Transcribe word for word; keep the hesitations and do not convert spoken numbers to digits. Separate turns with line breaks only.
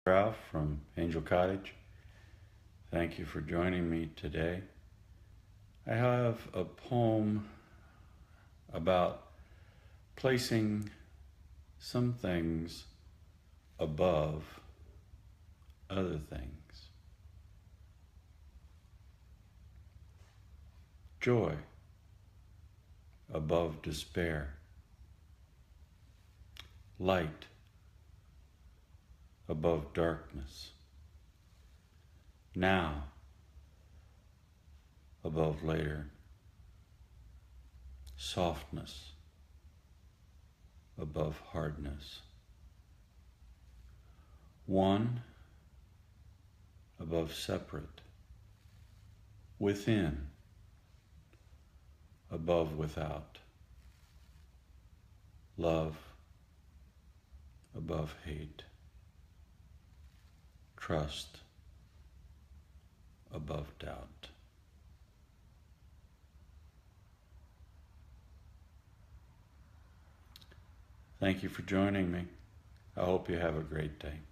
Ralph from Angel Cottage. Thank you for joining me today. I have a poem about placing some things above other things. Joy above despair. Light above darkness. Now above later. Softness above hardness. One above separate. Within above without. Love above hate. Trust above doubt. Thank you for joining me. I hope you have a great day.